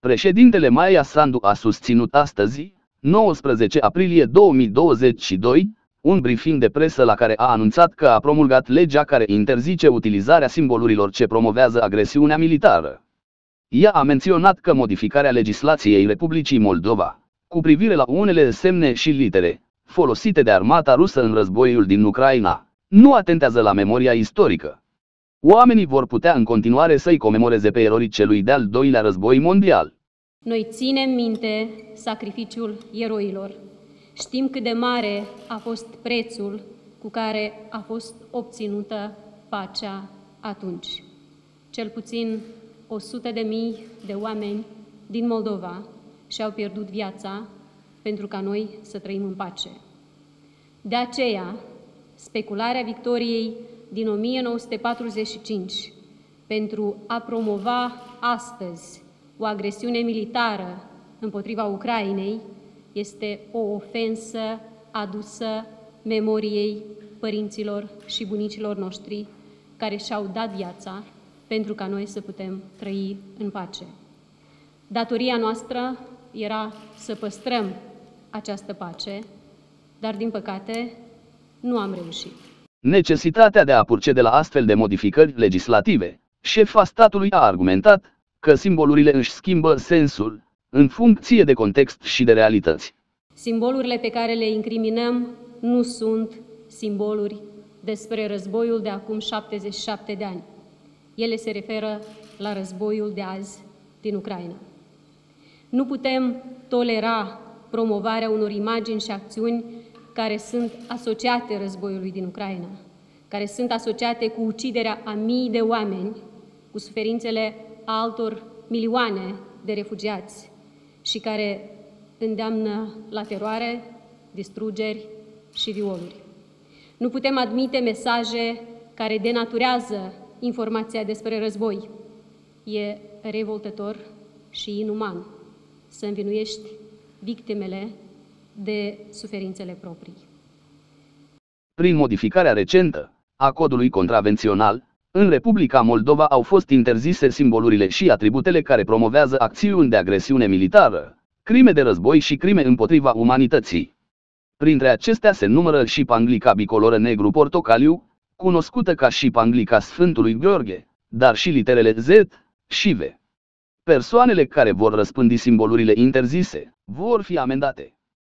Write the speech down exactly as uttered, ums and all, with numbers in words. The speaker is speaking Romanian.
Președintele Maia Sandu a susținut astăzi, nouăsprezece aprilie două mii douăzeci și doi, un briefing de presă la care a anunțat că a promulgat legea care interzice utilizarea simbolurilor ce promovează agresiunea militară. Ea a menționat că modificarea legislației Republicii Moldova, cu privire la unele semne și litere, folosite de armata rusă în războiul din Ucraina, nu atentează la memoria istorică. Oamenii vor putea în continuare să-i comemoreze pe eroii celui de-al doilea război mondial. Noi ținem minte sacrificiul eroilor. Știm cât de mare a fost prețul cu care a fost obținută pacea atunci. Cel puțin o sută de mii de oameni din Moldova și-au pierdut viața pentru ca noi să trăim în pace. De aceea, specularea victoriei din o mie nouă sute patruzeci și cinci pentru a promova astăzi o agresiune militară împotriva Ucrainei este o ofensă adusă memoriei părinților și bunicilor noștri care și-au dat viața pentru ca noi să putem trăi în pace. Datoria noastră era să păstrăm această pace, dar din păcate nu am reușit. Necesitatea de a procede la astfel de modificări legislative, șefa statului a argumentat că simbolurile își schimbă sensul în funcție de context și de realități. Simbolurile pe care le incriminăm nu sunt simboluri despre războiul de acum șaptezeci și șapte de ani. Ele se referă la războiul de azi din Ucraina. Nu putem tolera promovarea unor imagini și acțiuni care sunt asociate războiului din Ucraina, care sunt asociate cu uciderea a mii de oameni, cu suferințele altor milioane de refugiați și care îndeamnă la teroare, distrugeri și violuri. Nu putem admite mesaje care denaturează informația despre război. E revoltător și inuman să învinuiești victimele de suferințele proprii. Prin modificarea recentă a codului contravențional, în Republica Moldova au fost interzise simbolurile și atributele care promovează acțiuni de agresiune militară, crime de război și crime împotriva umanității. Printre acestea se numără și panglica bicoloră negru-portocaliu, cunoscută ca și panglica Sfântului Gheorghe, dar și literele Z și V. Persoanele care vor răspândi simbolurile interzise vor fi amendate.